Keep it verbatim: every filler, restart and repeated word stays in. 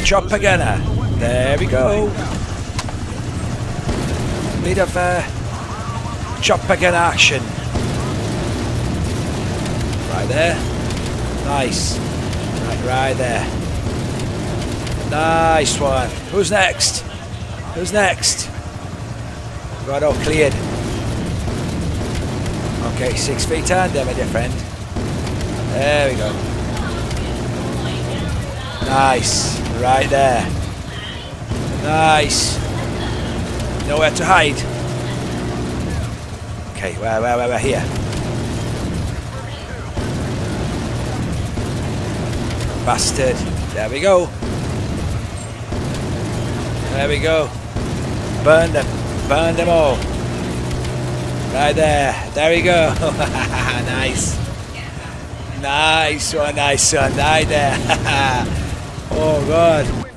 chopper gunner. There we go. Bit of uh, chopper gun action. Right there. Nice. Right, right there. Nice one. Who's next? Who's next? Got all cleared. Okay, six feet under, my dear friend. There we go. Nice. Right there. Nice. Nowhere to hide. Okay, where, where, where, where? Here. Bastard. There we go. There we go. Burn them. Burn them all. Right there. There we go. Nice. Nice one, nice one. Right there. Oh, God.